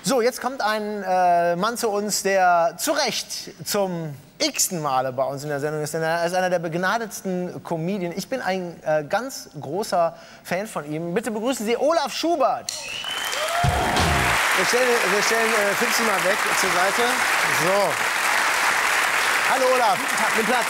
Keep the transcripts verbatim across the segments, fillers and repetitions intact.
So, jetzt kommt ein äh, Mann zu uns, der zu Recht zum x-ten Male bei uns in der Sendung ist. Denn er ist einer der begnadetsten Comedien. Ich bin ein äh, ganz großer Fan von ihm. Bitte begrüßen Sie Olaf Schubert. Wir stellen, wir stellen äh, Fipsi mal weg zur Seite. So. Hallo Olaf, nimm Platz.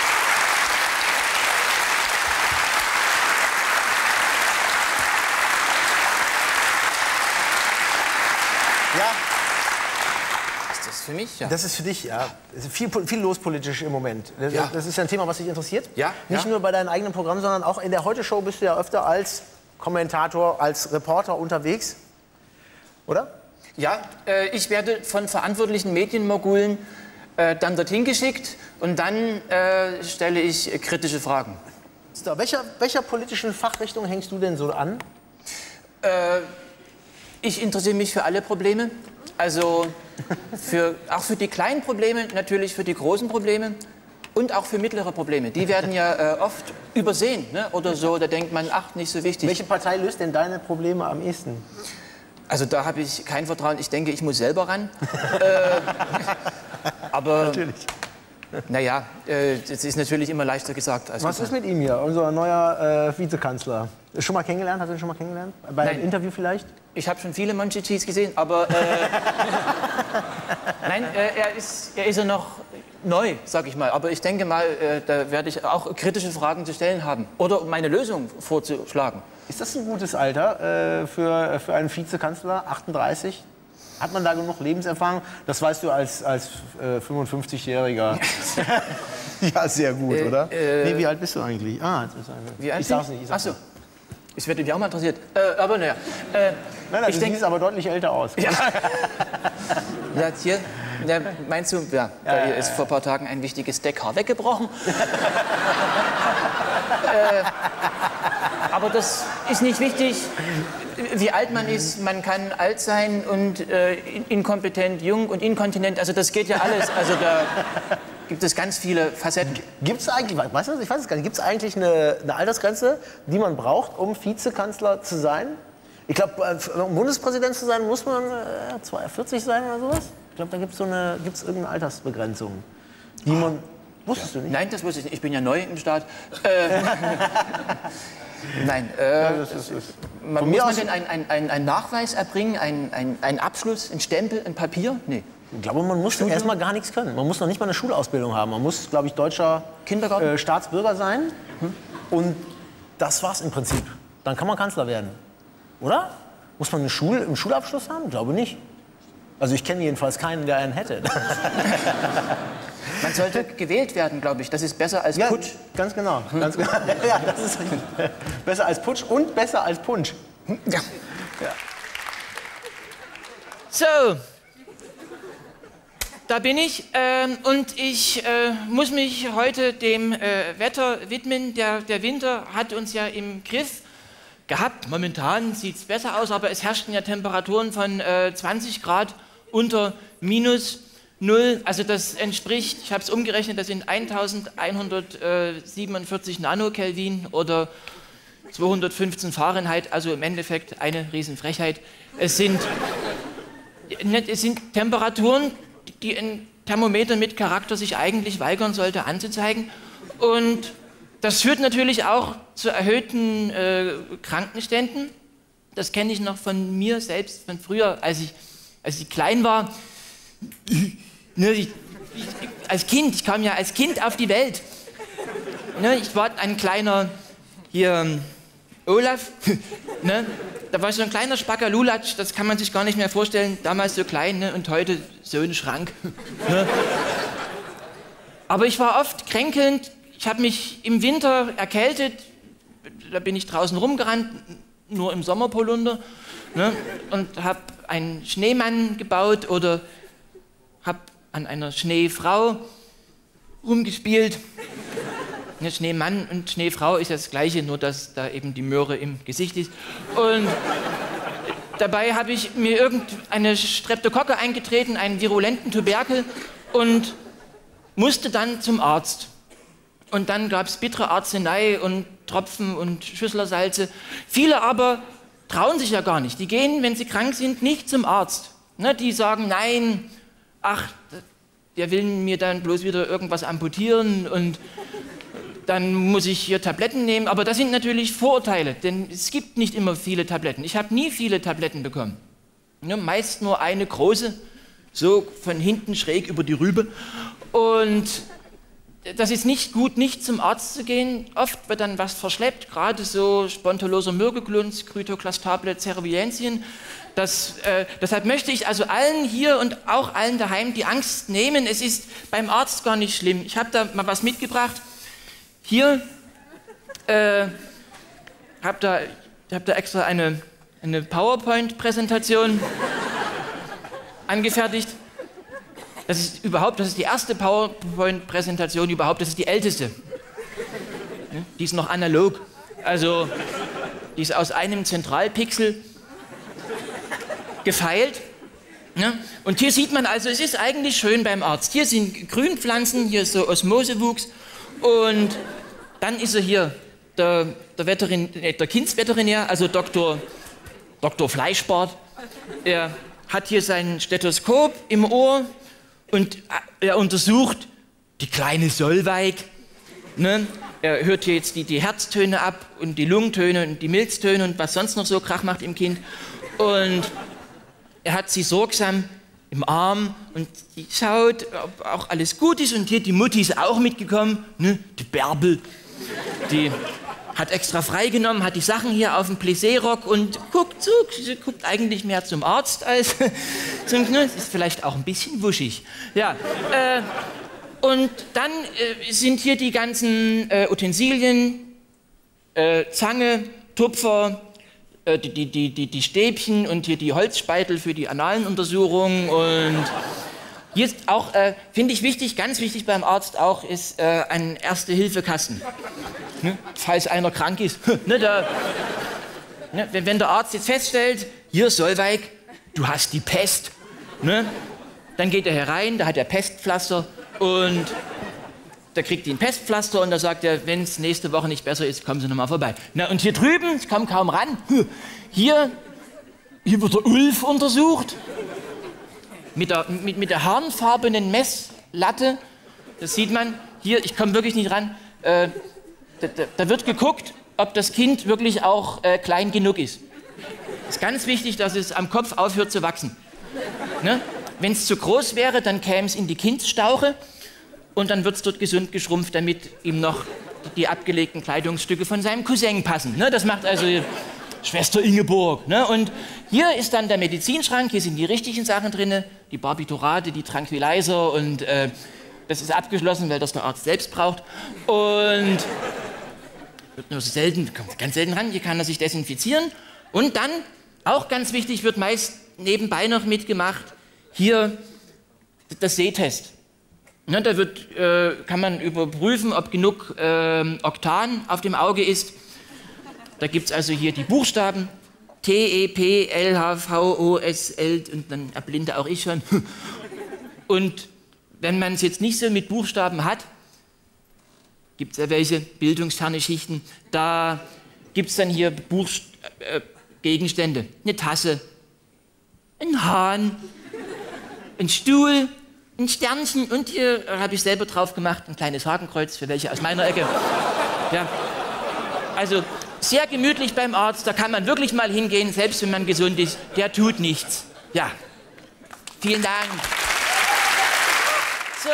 Ja. Ist das für mich? Ja. Das ist für dich, ja. Es ist viel, viel los politisch im Moment. Das, Ja. das ist ja ein Thema, was dich interessiert. Ja. Nicht ja. nur bei deinem eigenen Programm, sondern auch in der Heute-Show bist du ja öfter als Kommentator, als Reporter unterwegs. Oder? Ja, äh, ich werde von verantwortlichen Medienmogulen äh, dann dorthin geschickt und dann äh, stelle ich äh, kritische Fragen. So, welcher, welcher politischen Fachrichtung hängst du denn so an? Äh, ich interessiere mich für alle Probleme. Also für, auch für die kleinen Probleme, natürlich für die großen Probleme und auch für mittlere Probleme. Die werden ja äh, oft übersehen, ne? Oder so, da denkt man, ach, nicht so wichtig. Welche Partei löst denn deine Probleme am ehesten? Also da habe ich kein Vertrauen. Ich denke, ich muss selber ran. äh, aber Natürlich. naja, äh, das ist natürlich immer leichter gesagt als Was getan. ist mit ihm hier, unser neuer äh, Vizekanzler? Schon mal kennengelernt? Hast du ihn schon mal kennengelernt? Bei einem Nein. Interview vielleicht? Ich habe schon viele Monchichis gesehen, aber äh, nein, äh, er ist er ist ja noch neu, sag ich mal. Aber ich denke mal, äh, da werde ich auch kritische Fragen zu stellen haben oder meine Lösung vorzuschlagen. Ist das ein gutes Alter äh, für, für einen Vizekanzler? achtunddreißig? Hat man da genug Lebenserfahrung? Das weißt du als, als äh, fünfundfünfzigjähriger. Ja, sehr gut, Äh, oder? äh, Nee, wie alt bist du eigentlich? Ah, jetzt bist du eine. Wie alt ich sag's bin nicht. Ich Ach sag's so. nicht. Es wird dich auch mal interessiert. Äh, aber naja. Äh, Nein, nein, ich du denk- siehst aber deutlich älter aus. Ja. Ja, hier, ja, meinst du, ja, da ja, ist vor ein paar Tagen ein wichtiges Deckhaar weggebrochen. äh, aber das ist nicht wichtig, wie alt man ist. Man kann alt sein und äh, inkompetent, jung und inkontinent. Also das geht ja alles. Also da gibt es ganz viele Facetten. Gibt es eigentlich, weißt du, ich weiß es gar nicht, gibt es eigentlich eine, eine Altersgrenze, die man braucht, um Vizekanzler zu sein? Ich glaube, um Bundespräsident zu sein, muss man äh, zweiundvierzig sein oder sowas. Ich glaube, da gibt es so eine, gibt's irgendeine Altersbegrenzung, die man... Wusstest du nicht? Nein, das wusste ich nicht. Ich bin ja neu im Staat. Äh, Nein, äh, Ja, das ist, ist. man, Von muss mir man aus- denn einen ein, ein Nachweis erbringen, einen ein, ein Abschluss, ein Stempel, ein Papier? Nee. Ich glaube, man muss erstmal gar nichts können. Man muss noch nicht mal eine Schulausbildung haben. Man muss, glaube ich, deutscher Kindergarten? äh, Staatsbürger sein. Und das war's im Prinzip. Dann kann man Kanzler werden. Oder? Muss man eine Schul einen Schulabschluss haben? Ich glaube nicht. Also ich kenne jedenfalls keinen, der einen hätte. Man sollte gewählt werden, glaube ich. Das ist besser als Ja, Putsch. ganz genau. Ganz genau. Ja, das ist richtig. Besser als Putsch und besser als Punsch. Ja. Ja. So, da bin ich ähm, und ich äh, muss mich heute dem äh, Wetter widmen. Der, der Winter hat uns ja im Griff gehabt. Momentan sieht es besser aus, aber es herrschten ja Temperaturen von äh, zwanzig Grad unter minus null. Also das entspricht, ich habe es umgerechnet, das sind eintausendeinhundertsiebenundvierzig Nanokelvin oder zweihundertfünfzehn Fahrenheit, also im Endeffekt eine Riesenfrechheit. Es sind, es sind Temperaturen, die ein Thermometer mit Charakter sich eigentlich weigern sollte anzuzeigen. Und das führt natürlich auch zu erhöhten äh, Krankenständen. Das kenne ich noch von mir selbst, von früher, als ich, als ich klein war. Ne, ich, ich, als Kind, ich kam ja als Kind auf die Welt. Ne, ich war ein kleiner, hier, Olaf, ne, da war ich so ein kleiner Spackerlulatsch, das kann man sich gar nicht mehr vorstellen, damals so klein, ne, und heute so ein Schrank. Ne. Aber ich war oft kränkelnd, ich habe mich im Winter erkältet, da bin ich draußen rumgerannt, nur im Sommerpolunder, ne, und habe einen Schneemann gebaut oder habe an einer Schneefrau rumgespielt. Ne, Schneemann und Schneefrau ist das Gleiche, nur dass da eben die Möhre im Gesicht ist. Und dabei habe ich mir irgendeine Streptokocke eingetreten, einen virulenten Tuberkel und musste dann zum Arzt. Und dann gab es bittere Arznei und Tropfen und Schüsslersalze. Viele aber trauen sich ja gar nicht. Die gehen, wenn sie krank sind, nicht zum Arzt. Ne, die sagen, nein, ach, der will mir dann bloß wieder irgendwas amputieren und dann muss ich hier Tabletten nehmen. Aber das sind natürlich Vorurteile, denn es gibt nicht immer viele Tabletten. Ich habe nie viele Tabletten bekommen. Ne, meist nur eine große, so von hinten schräg über die Rübe. Und das ist nicht gut, nicht zum Arzt zu gehen. Oft wird dann was verschleppt, gerade so spondyloser Mürgeglunz, Krytoklastable Cerviensien. Das, äh, deshalb möchte ich also allen hier und auch allen daheim die Angst nehmen. Es ist beim Arzt gar nicht schlimm. Ich habe da mal was mitgebracht. Hier äh, habe da, hab da extra eine, eine PowerPoint-Präsentation angefertigt. Das ist überhaupt, das ist die erste PowerPoint-Präsentation überhaupt, das ist die älteste. Die ist noch analog. Also, die ist aus einem Zentralpixel gefeilt. Ne? Und hier sieht man also, es ist eigentlich schön beim Arzt. Hier sind Grünpflanzen, hier ist so Osmosewuchs und dann ist er hier, der, der, Veterin, äh, der Kindsveterinär, also Doktor, Doktor Fleischbart. Er hat hier sein Stethoskop im Ohr und er untersucht die kleine Solveig. Ne? Er hört hier jetzt die, die Herztöne ab und die Lungentöne und die Milztöne und was sonst noch so Krach macht im Kind. Und er hat sie sorgsam im Arm und die schaut, ob auch alles gut ist. Und hier die Mutti ist auch mitgekommen, ne? Die Bärbel. Die hat extra freigenommen, hat die Sachen hier auf dem Plissé-Rock und guckt so, sie guckt eigentlich mehr zum Arzt als zum Knall. Ist vielleicht auch ein bisschen wuschig. Ja, äh, und dann äh, sind hier die ganzen äh, Utensilien, äh, Zange, Tupfer, äh, die, die, die, die, die Stäbchen und hier die Holzspeitel für die analen Untersuchungen. Und hier ist auch, äh, finde ich wichtig, ganz wichtig beim Arzt auch, ist äh, ein Erste-Hilfe-Kasten. Ne? Falls einer krank ist. Ne, da, ne, wenn, wenn der Arzt jetzt feststellt, hier Solveig, du hast die Pest, ne? Dann geht er herein, da hat er Pestpflaster und da kriegt ihn Pestpflaster und da sagt er, wenn es nächste Woche nicht besser ist, kommen Sie noch mal vorbei. Na, und hier drüben, ich komme kaum ran, hier, hier wird der Ulf untersucht mit der, mit, mit der harnfarbenen Messlatte. Das sieht man hier, ich komme wirklich nicht ran. Äh, Da, da, da wird geguckt, ob das Kind wirklich auch äh, klein genug ist. Es ist ganz wichtig, dass es am Kopf aufhört zu wachsen. Ne? Wenn es zu groß wäre, dann käme es in die Kindsstauche und dann wird es dort gesund geschrumpft, damit ihm noch die abgelegten Kleidungsstücke von seinem Cousin passen. Ne? Das macht also Schwester Ingeborg. Ne? Und hier ist dann der Medizinschrank, hier sind die richtigen Sachen drin, die Barbiturate, die Tranquilizer und äh, das ist abgeschlossen, weil das der Arzt selbst braucht. Und wird nur selten, kommt ganz selten ran, hier kann er sich desinfizieren. Und dann, auch ganz wichtig, wird meist nebenbei noch mitgemacht, hier das Sehtest. Ne, da wird, äh, kann man überprüfen, ob genug äh, Oktan auf dem Auge ist. Da gibt es also hier die Buchstaben T, E, P, L, H, V, O, S, L und dann erblinde auch ich schon. Und wenn man es jetzt nicht so mit Buchstaben hat, gibt es ja welche, bildungsferne Schichten, da gibt es dann hier Buchst äh, Gegenstände. Eine Tasse, ein Hahn, ein Stuhl, ein Sternchen und hier habe ich selber drauf gemacht, ein kleines Hakenkreuz für welche aus meiner Ecke. Ja. Also sehr gemütlich beim Arzt, da kann man wirklich mal hingehen, selbst wenn man gesund ist, der tut nichts. Ja, vielen Dank. So,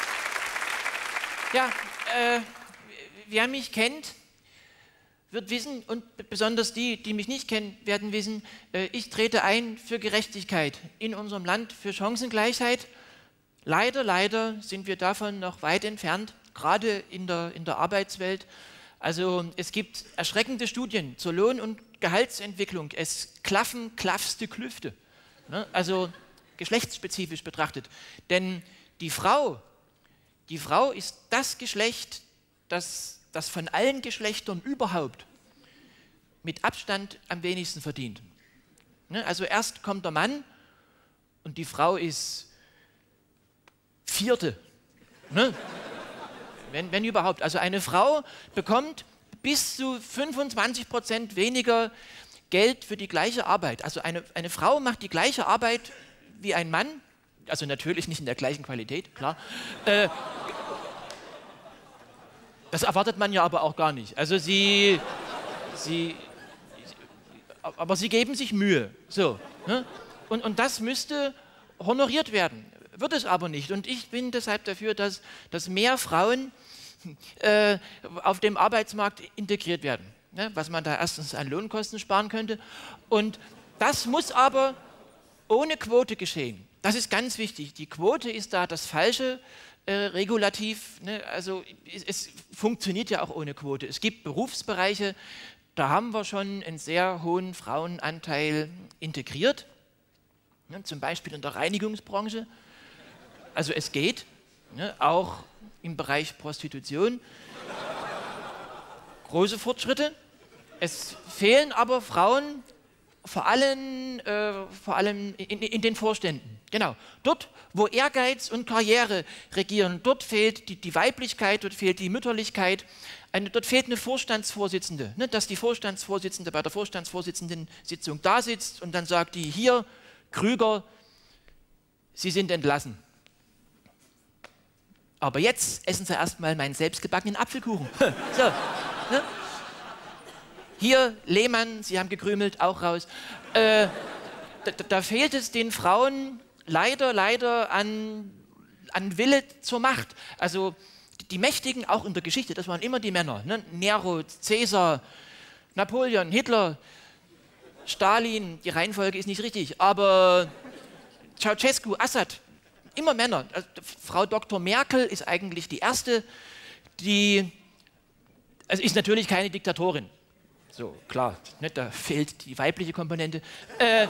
ja, äh, wer mich kennt, wird wissen, und besonders die, die mich nicht kennen, werden wissen, äh, ich trete ein für Gerechtigkeit in unserem Land, für Chancengleichheit. Leider, leider sind wir davon noch weit entfernt, gerade in der, in der Arbeitswelt. Also es gibt erschreckende Studien zur Lohn- und Gehaltsentwicklung. Es klaffen klaffste Klüfte, ne? Also geschlechtsspezifisch betrachtet. Denn die Frau, die Frau ist das Geschlecht, das, das von allen Geschlechtern überhaupt mit Abstand am wenigsten verdient. Ne? Also erst kommt der Mann und die Frau ist Vierte. Ne? Wenn, wenn überhaupt. Also eine Frau bekommt bis zu fünfundzwanzig Prozent weniger Geld für die gleiche Arbeit. Also eine, eine Frau macht die gleiche Arbeit wie ein Mann, also natürlich nicht in der gleichen Qualität, klar. Äh, das erwartet man ja aber auch gar nicht. Also sie, sie, aber sie geben sich Mühe, so. Ne? Und, und das müsste honoriert werden, wird es aber nicht. Und ich bin deshalb dafür, dass, dass mehr Frauen äh, auf dem Arbeitsmarkt integriert werden. Ne? Was man da erstens an Lohnkosten sparen könnte. Und das muss aber ohne Quote geschehen. Das ist ganz wichtig. Die Quote ist da das falsche äh, Regulativ. Ne? Also es, es funktioniert ja auch ohne Quote. Es gibt Berufsbereiche, da haben wir schon einen sehr hohen Frauenanteil integriert. Ne? Zum Beispiel in der Reinigungsbranche. Also es geht, ne? Auch im Bereich Prostitution. Große Fortschritte. Es fehlen aber Frauen, vor allem, äh, vor allem in, in den Vorständen. Genau. Dort, wo Ehrgeiz und Karriere regieren, dort fehlt die, die Weiblichkeit, dort fehlt die Mütterlichkeit. Eine, dort fehlt eine Vorstandsvorsitzende. Ne? Dass die Vorstandsvorsitzende bei der Vorstandsvorsitzenden-Sitzung da sitzt und dann sagt die, hier, Krüger, Sie sind entlassen. Aber jetzt essen Sie erstmal meinen selbstgebackenen Apfelkuchen. So, ne? Hier, Lehmann, Sie haben gekrümelt, auch raus. Äh, da, da fehlt es den Frauen leider, leider an, an Wille zur Macht. Also die Mächtigen, auch in der Geschichte, das waren immer die Männer. Ne? Nero, Caesar, Napoleon, Hitler, Stalin, die Reihenfolge ist nicht richtig, aber Ceausescu, Assad, immer Männer. Also, Frau Doktor Merkel ist eigentlich die erste, die, also ist natürlich keine Diktatorin. So, klar, ne, da fehlt die weibliche Komponente. Äh,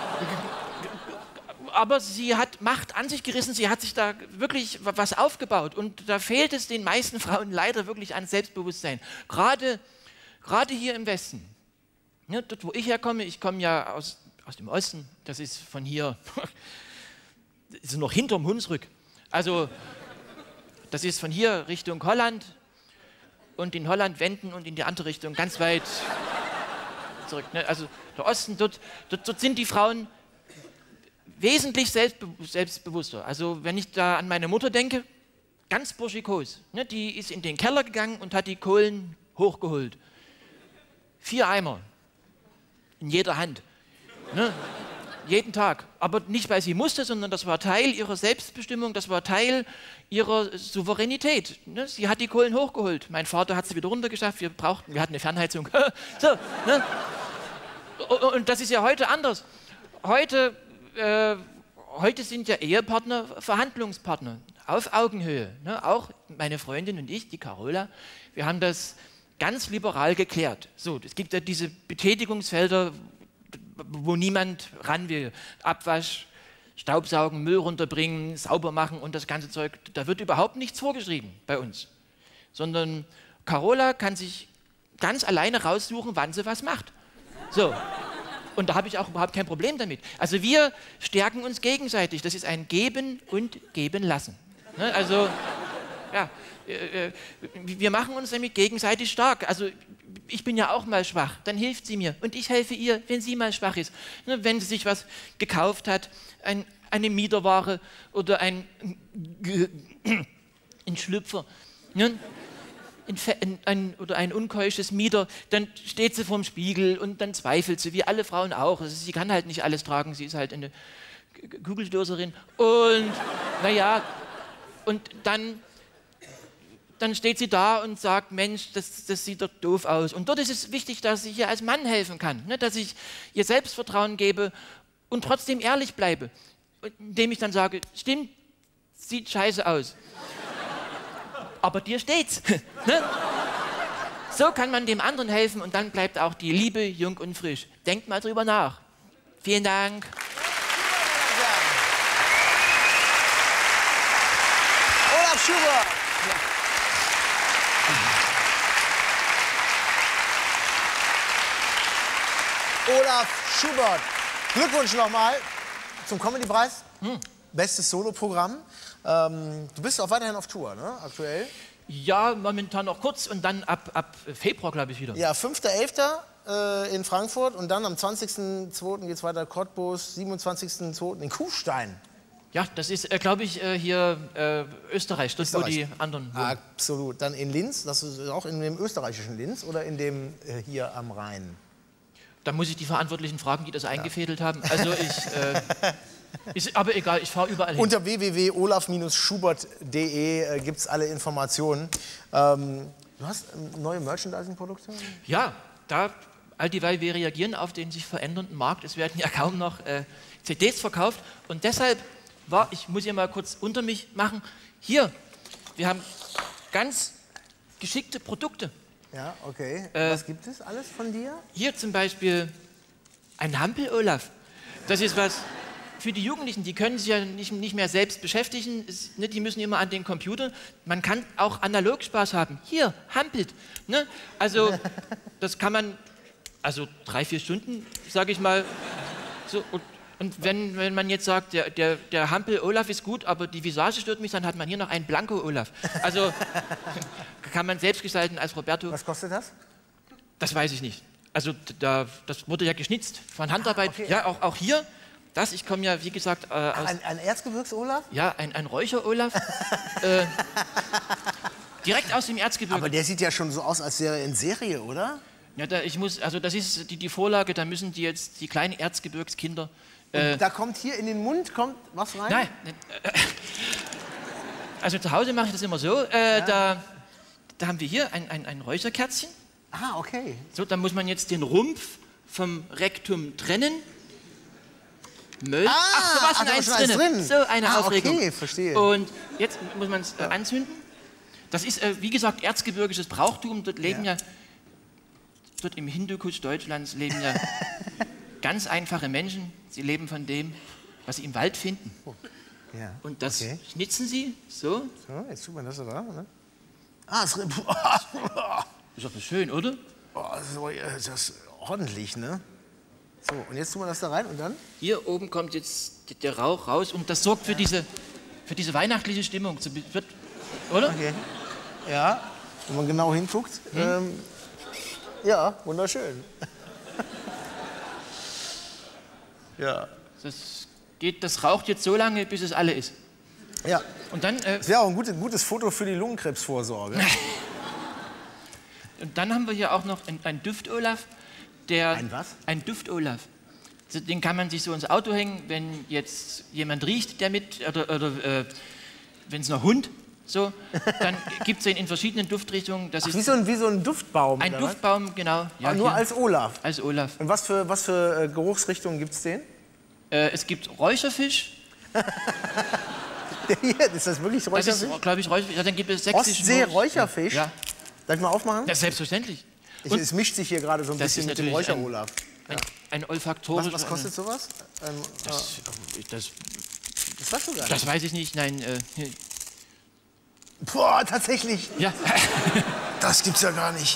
aber sie hat Macht an sich gerissen, sie hat sich da wirklich was aufgebaut. Und da fehlt es den meisten Frauen leider wirklich an Selbstbewusstsein. Gerade, gerade hier im Westen. Ne, dort, wo ich herkomme, ich komme ja aus, aus dem Osten, das ist von hier, das ist noch hinterm Hunsrück. Also, das ist von hier Richtung Holland. Und in Holland wenden und in die andere Richtung ganz weit zurück. Ne? Also der Osten, dort, dort, dort sind die Frauen wesentlich selbstbe selbstbewusster. Also wenn ich da an meine Mutter denke, ganz burschikos. Ne? Die ist in den Keller gegangen und hat die Kohlen hochgeholt. Vier Eimer in jeder Hand. Ne? Jeden Tag. Aber nicht, weil sie musste, sondern das war Teil ihrer Selbstbestimmung, das war Teil ihrer Souveränität. Ne? Sie hat die Kohlen hochgeholt. Mein Vater hat sie wieder runtergeschafft. Wir brauchten, wir hatten eine Fernheizung. So, ne? Und das ist ja heute anders. Heute, äh, heute sind ja Ehepartner Verhandlungspartner auf Augenhöhe. Ne? Auch meine Freundin und ich, die Carola, wir haben das ganz liberal geklärt. So, es gibt ja diese Betätigungsfelder, wo niemand ran will. Abwasch, Staubsaugen, Müll runterbringen, sauber machen und das ganze Zeug. Da wird überhaupt nichts vorgeschrieben bei uns. Sondern Carola kann sich ganz alleine raussuchen, wann sie was macht. So. Und da habe ich auch überhaupt kein Problem damit. Also wir stärken uns gegenseitig. Das ist ein Geben und Geben lassen. Ne? Also, ja, äh, wir machen uns nämlich gegenseitig stark. Also ich bin ja auch mal schwach, dann hilft sie mir und ich helfe ihr, wenn sie mal schwach ist. Ne, wenn sie sich was gekauft hat, ein, eine Miederware oder ein, ein Schlüpfer, ne, ein, ein, oder ein unkeusches Mieder, dann steht sie vorm Spiegel und dann zweifelt sie, wie alle Frauen auch. Also sie kann halt nicht alles tragen, sie ist halt eine Kugelstoßerin. Und naja, und dann... dann steht sie da und sagt, Mensch, das, das sieht doch doof aus. Und dort ist es wichtig, dass ich ihr als Mann helfen kann, ne? Dass ich ihr Selbstvertrauen gebe und trotzdem ehrlich bleibe. Indem ich dann sage, stimmt, sieht scheiße aus. Aber dir steht's. Ne? So kann man dem anderen helfen und dann bleibt auch die Liebe jung und frisch. Denkt mal drüber nach. Vielen Dank. Olaf Schubert. Olaf Schubert. Glückwunsch nochmal zum Comedy-Preis. Hm. Bestes Soloprogramm. Ähm, du bist auch weiterhin auf Tour, ne? Aktuell. Ja, momentan noch kurz und dann ab, ab Februar, glaube ich, wieder. Ja, fünfter elfter äh, in Frankfurt und dann am zwanzigsten zweiten geht es weiter Cottbus, siebenundzwanzigsten zweiten in Kufstein. Ja, das ist, äh, glaube ich, äh, hier äh, Österreich, dort wo die anderen wohnen. Absolut. Dann in Linz, das ist auch in dem österreichischen Linz oder in dem äh, hier am Rhein? Da muss ich die Verantwortlichen fragen, die das ja. eingefädelt haben. Also ich, äh, ist aber egal, ich fahre überall hin. Unter w w w punkt olaf schubert punkt de äh, gibt es alle Informationen. Ähm, du hast ähm, neue Merchandising-Produkte? Ja, da, all dieweil wir reagieren auf den sich verändernden Markt. Es werden ja kaum noch äh, C Ds verkauft und deshalb war, ich muss hier mal kurz unter mich machen, hier, wir haben ganz geschickte Produkte. Ja, okay. Äh, was gibt es alles von dir? Hier zum Beispiel ein Hampel-Olaf. Das ist was für die Jugendlichen, die können sich ja nicht, nicht mehr selbst beschäftigen, ist, ne, die müssen immer an den Computer. Man kann auch analog Spaß haben. Hier, hampelt. Ne? Also, das kann man, also drei, vier Stunden, sage ich mal, so. Und, Und wenn, wenn man jetzt sagt, der, der, der Hampel-Olaf ist gut, aber die Visage stört mich, dann hat man hier noch einen Blanco-Olaf. Also kann man selbst gestalten als Roberto. Was kostet das? Das weiß ich nicht. Also da, das wurde ja geschnitzt von Handarbeit. Ah, okay. Ja, auch, auch hier. Das, ich komme ja, wie gesagt, äh, aus... Ein, ein Erzgebirgs-Olaf? Ja, ein, ein Räucher-Olaf. äh, direkt aus dem Erzgebirge. Aber der sieht ja schon so aus, als wäre er in Serie, oder? Ja, da, ich muss, also das ist die, die Vorlage, da müssen die jetzt, die kleinen Erzgebirgskinder... Äh, da kommt hier in den Mund, kommt was rein? Nein. Äh, also zu Hause mache ich das immer so, äh, ja. da, da haben wir hier ein, ein, ein Räucherkerzchen. Ah, okay. So, da muss man jetzt den Rumpf vom Rektum trennen. Müll. Ah, ach, da war schon eins drin. drin. So eine ah, Aufregung. Okay, verstehe. Und jetzt muss man es äh, anzünden. Das ist, äh, wie gesagt, erzgebirgisches Brauchtum. Dort leben ja, ja dort im Hindukusch Deutschlands leben ja ganz einfache Menschen. Sie leben von dem, was sie im Wald finden. Oh. Ja. Und das okay. schnitzen sie so. So, jetzt tut man das da, ne? Ah, das ist doch schön, oder? Oh, das ist ordentlich, ne? So, und jetzt tun wir das da rein und dann? Hier oben kommt jetzt der Rauch raus und das sorgt für diese, für diese weihnachtliche Stimmung. Wird, oder? Okay. Ja, wenn man genau hinguckt. Hm? Ähm, ja, wunderschön. Ja. Das geht, das raucht jetzt so lange, bis es alle ist. Ja. Und dann. Äh, das wäre auch ein gutes, gutes Foto für die Lungenkrebsvorsorge. Und dann haben wir hier auch noch ein Duft-Olaf. Der, ein was? Ein Duft-Olaf. Den kann man sich so ins Auto hängen, wenn jetzt jemand riecht, der mit, oder, oder äh, wenn es noch Hund, so, dann gibt es den in verschiedenen Duftrichtungen. Das Ach, ist wie, so ein, wie so ein Duftbaum? Ein Duftbaum, was? Genau. Ja, ah, nur hier. als Olaf? Als Olaf. Und was für, was für äh, Geruchsrichtungen gibt es den? Äh, es gibt Räucherfisch. Der hier, ist das wirklich Räucherfisch? Das ist, glaube ich, Räucherfisch. Ja, dann gibt es sächsischen Ostsee-Räucherfisch? Ja. Darf ich mal aufmachen? Ja, selbstverständlich. Ich, es mischt sich hier gerade so ein bisschen mit dem Räucher-Olaf. Ein, ein, ein olfaktorisch... Was, was kostet sowas? Ein, das, das, das weißt du gar nicht. Das weiß ich nicht, nein. Äh, Boah, tatsächlich. Ja. Das gibt's ja gar nicht.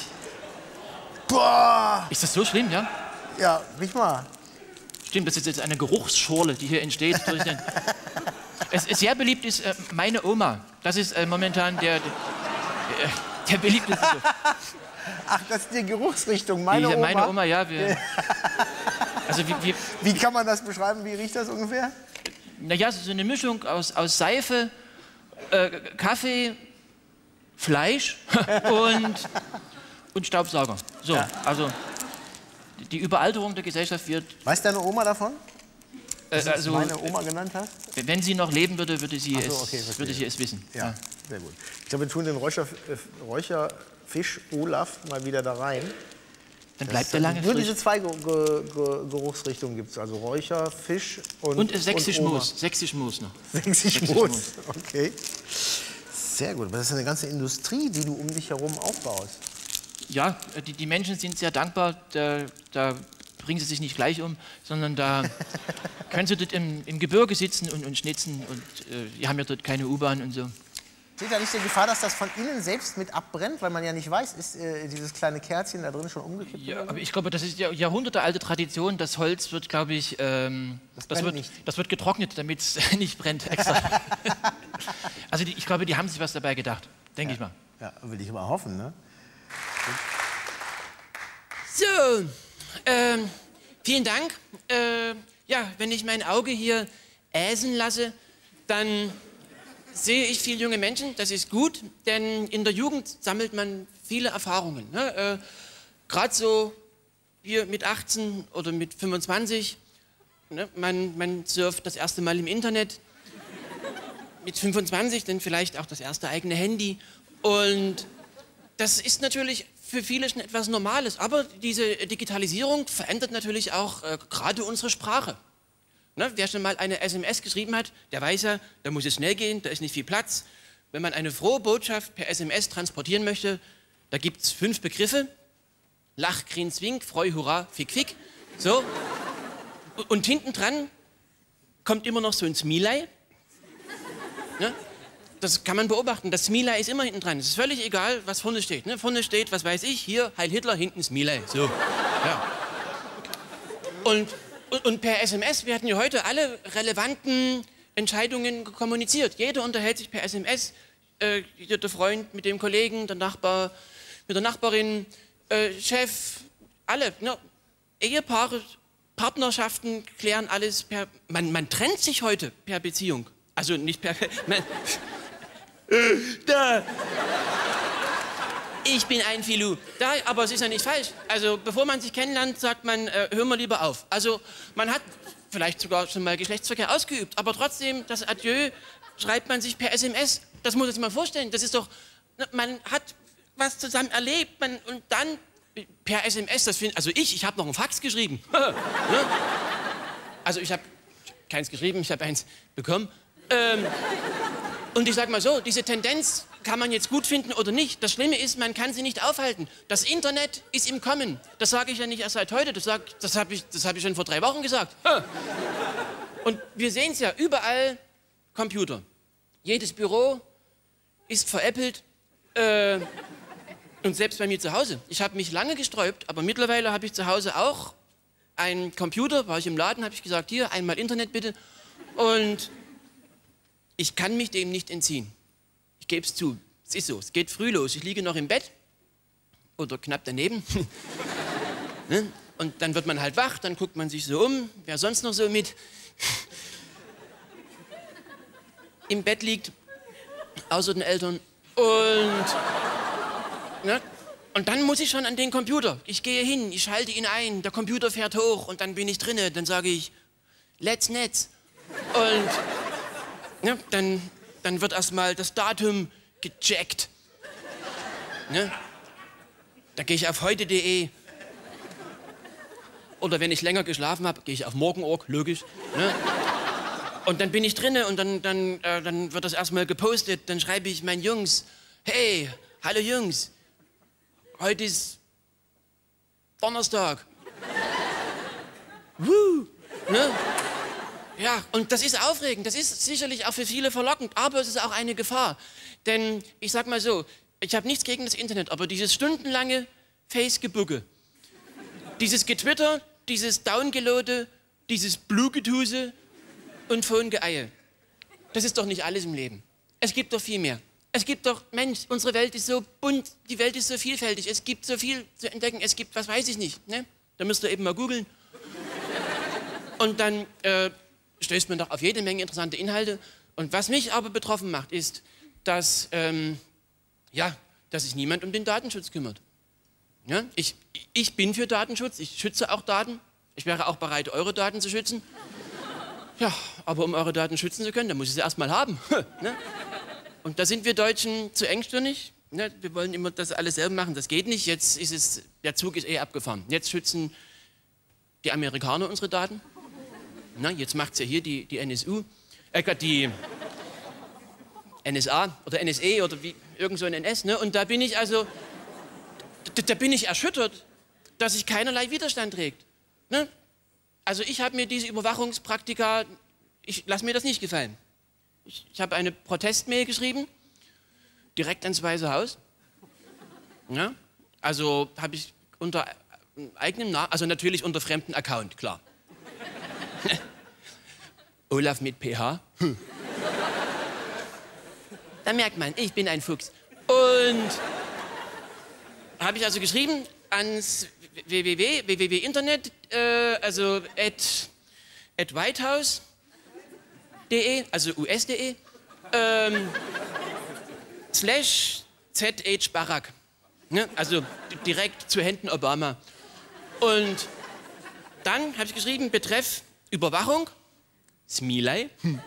Boah. Ist das so schlimm, ja? Ja, riech mal. Stimmt, das ist jetzt eine Geruchsschorle, die hier entsteht. Durch den es ist sehr beliebt ist äh, meine Oma. Das ist äh, momentan der, der, der beliebteste. Ach, das ist die Geruchsrichtung, meine die, Oma? Meine Oma, ja. Wir, also wie, wie, wie kann man das beschreiben? Wie riecht das ungefähr? Naja, so eine Mischung aus, aus Seife, äh, Kaffee, Fleisch und, und Staubsauger. So, ja. Also die Überalterung der Gesellschaft wird... Weiß deine Oma davon? Äh, dass also, du meine Oma genannt hast? Wenn sie noch leben würde, würde sie, so, okay, es, würde sie es wissen. Ja, ja, sehr gut. Ich glaube, wir tun den Räucher, äh, Räucherfisch Olaf mal wieder da rein. Dann bleibt er lange Nur frisch. diese zwei Ge Ge Ge Geruchsrichtungen gibt es, also Räucher, Fisch und Und sächsisch und Moos, sächsisch Moos noch. Sächsisch Moos, okay. Sehr gut, aber das ist eine ganze Industrie, die du um dich herum aufbaust. Ja, die, die Menschen sind sehr dankbar, da, da bringen sie sich nicht gleich um, sondern da können sie dort im, im Gebirge sitzen und, und schnitzen und äh, wir haben ja dort keine U-Bahn und so. Steht da nicht die Gefahr, dass das von innen selbst mit abbrennt, weil man ja nicht weiß, ist äh, dieses kleine Kerzchen da drin schon umgekippt? Ja, aber ich glaube, das ist ja jahrhundertealte Tradition. Das Holz wird, glaube ich, ähm, das, das, wird, nicht. das wird getrocknet, damit es nicht brennt extra. Also die, ich glaube, die haben sich was dabei gedacht, denke ja. ich mal. Ja, will ich mal hoffen, ne? So, ähm, vielen Dank. Äh, ja, wenn ich mein Auge hier äsen lasse, dann sehe ich viele junge Menschen. Das ist gut, denn in der Jugend sammelt man viele Erfahrungen. Ne? Äh, Gerade so hier mit achtzehn oder mit fünfundzwanzig, ne? man, man surft das erste Mal im Internet. Mit fünfundzwanzig dann vielleicht auch das erste eigene Handy. Und das ist natürlich für viele schon etwas Normales. Aber diese Digitalisierung verändert natürlich auch äh, gerade unsere Sprache. Ne? Wer schon mal eine S M S geschrieben hat, der weiß ja, da muss es schnell gehen, da ist nicht viel Platz. Wenn man eine frohe Botschaft per S M S transportieren möchte, da gibt es fünf Begriffe. Lach, Grin, Zwink, Freu, Hurra, Fick, Fick. So. Und hinten dran kommt immer noch so ein Smiley. Ne? Das kann man beobachten. Das Smiley ist immer hinten dran. Es ist völlig egal, was vorne steht. Ne? Vorne steht, was weiß ich, hier Heil Hitler, hinten Smiley. So. Ja. Und, und, und per S M S werden ja heute alle relevanten Entscheidungen kommuniziert. Jeder unterhält sich per S M S. Äh, der Freund mit dem Kollegen, der Nachbar mit der Nachbarin, äh, Chef, alle. Ne? Ehepaare, Partnerschaften klären alles per... Man, man trennt sich heute per Beziehung. Also nicht per... Man, da. Ich bin ein Filou. Da, aber es ist ja nicht falsch. Also bevor man sich kennenlernt, sagt man, äh, hör mal lieber auf. Also man hat vielleicht sogar schon mal Geschlechtsverkehr ausgeübt, aber trotzdem, das Adieu schreibt man sich per S M S. Das muss man sich mal vorstellen. Das ist doch... Man hat was zusammen erlebt man, und dann per S M S, das find, also ich, ich habe noch einen Fax geschrieben. Ne? Also ich habe keins geschrieben, ich habe eins bekommen. Ähm, und ich sag mal so, diese Tendenz kann man jetzt gut finden oder nicht. Das Schlimme ist, man kann sie nicht aufhalten. Das Internet ist im Kommen. Das sage ich ja nicht erst seit heute, das, sag, das habe ich, das hab ich schon vor drei Wochen gesagt. Und wir sehen es ja, überall Computer. Jedes Büro ist veräppelt. Äh, und selbst bei mir zu Hause. Ich habe mich lange gesträubt, aber mittlerweile habe ich zu Hause auch einen Computer. War ich im Laden, habe ich gesagt, hier, einmal Internet bitte. Und ich kann mich dem nicht entziehen. Ich gebe es zu. Es ist so, es geht früh los. Ich liege noch im Bett oder knapp daneben. Ne? Und dann wird man halt wach, dann guckt man sich so um, wer sonst noch so mit im Bett liegt, außer den Eltern. Und, ne? Und dann muss ich schon an den Computer. Ich gehe hin, ich schalte ihn ein, der Computer fährt hoch und dann bin ich drinne. Dann sage ich, let's Netz. Und ne, dann, dann wird erstmal das Datum gecheckt. Ne? Da gehe ich auf heute punkt de. Oder wenn ich länger geschlafen habe, gehe ich auf morgen punkt org, logisch. Ne? Und dann bin ich drinne und dann, dann, äh, dann wird das erstmal gepostet. Dann schreibe ich meinen Jungs, hey, hallo Jungs, heute ist Donnerstag. Woo, ne? Ja, und das ist aufregend, das ist sicherlich auch für viele verlockend, aber es ist auch eine Gefahr. Denn ich sag mal so, ich habe nichts gegen das Internet, aber dieses stundenlange Face-Gebucke, dieses Getwitter, dieses Downgeloade, dieses Blugetuse und Phone-Geeie, das ist doch nicht alles im Leben. Es gibt doch viel mehr. Es gibt doch, Mensch, unsere Welt ist so bunt, die Welt ist so vielfältig, es gibt so viel zu entdecken, es gibt, was weiß ich nicht, ne? Da müsst ihr eben mal googeln. Und dann äh, stößt man doch auf jede Menge interessante Inhalte. Und was mich aber betroffen macht, ist, dass, ähm, ja, dass sich niemand um den Datenschutz kümmert. Ja? Ich, ich bin für Datenschutz, ich schütze auch Daten. Ich wäre auch bereit, eure Daten zu schützen. Ja, aber um eure Daten schützen zu können, dann muss ich sie erst mal haben. Ne? Und da sind wir Deutschen zu engstirnig. Ne? Wir wollen immer das alles selber machen, das geht nicht. Jetzt ist es, der Zug ist eh abgefahren. Jetzt schützen die Amerikaner unsere Daten. Na, jetzt macht es ja hier die, die N S U, äh, die N S A oder N S E oder wie, irgend so ein N S. Ne? Und da bin ich also, da, da bin ich erschüttert, dass sich keinerlei Widerstand trägt. Ne? Also ich habe mir diese Überwachungspraktika, ich lasse mir das nicht gefallen. Ich, ich habe eine Protestmail geschrieben, direkt ans Weiße Haus. Ja? Also habe ich unter eigenem Namen, also natürlich unter fremdem Account, klar. Olaf mit P H. Hm. Da merkt man, ich bin ein Fuchs. Und habe ich also geschrieben ans www, www Internet, äh, also at, at whitehouse punkt de, also U S punkt de, ähm, slash Z H Barack. Ne? Also direkt zu Händen Obama. Und dann habe ich geschrieben, betreff Überwachung, Smiley. Hm.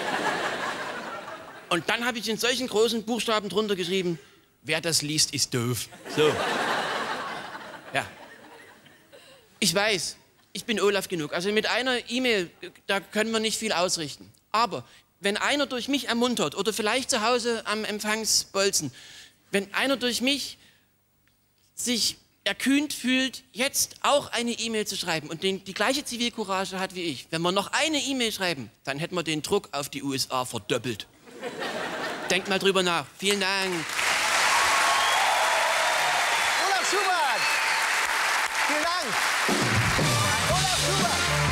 Und dann habe ich in solchen großen Buchstaben drunter geschrieben, wer das liest, ist doof. So. Ja. Ich weiß, ich bin Olaf genug. Also mit einer E-Mail, da können wir nicht viel ausrichten. Aber wenn einer durch mich ermuntert oder vielleicht zu Hause am Empfangsbolzen, wenn einer durch mich sich erkühnt fühlt, jetzt auch eine E-Mail zu schreiben und den, die gleiche Zivilcourage hat wie ich, wenn wir noch eine E-Mail schreiben, dann hätten wir den Druck auf die U S A verdoppelt. Denkt mal drüber nach. Vielen Dank. Olaf Schubert! Vielen Dank! Olaf Schubert!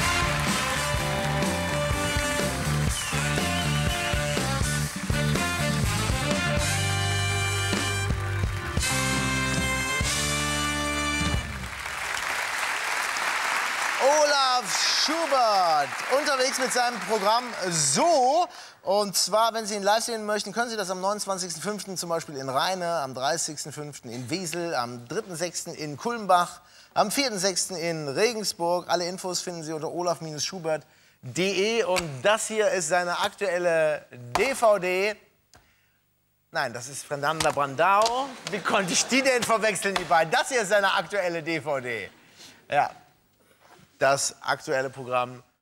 Olaf Schubert, unterwegs mit seinem Programm So. Und zwar, wenn Sie ihn live sehen möchten, können Sie das am neunundzwanzigsten fünften zum Beispiel in Rheine, am dreißigsten fünften in Wesel, am dritten sechsten in Kulmbach, am vierten sechsten in Regensburg. Alle Infos finden Sie unter olaf schubert punkt de. Und das hier ist seine aktuelle D V D. Nein, das ist Fernanda Brandao. Wie konnte ich die denn verwechseln, die beiden? Das hier ist seine aktuelle D V D. Ja, das aktuelle Programm